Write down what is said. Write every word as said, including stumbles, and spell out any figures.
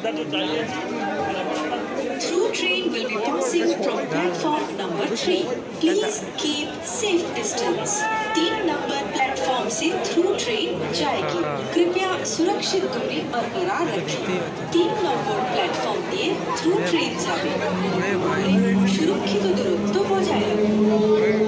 Through train will be passing from platform number three. Please keep safe distance. तीन number platform से through train जाएगी। कृपया सुरक्षित दूरी बरकरार रखें। तीन नंबर प्लेटफॉर्म দিয়ে थ्रू ट्रेन যাবে। সুরক্ষিত দূরত্ব বজায় রাখুন।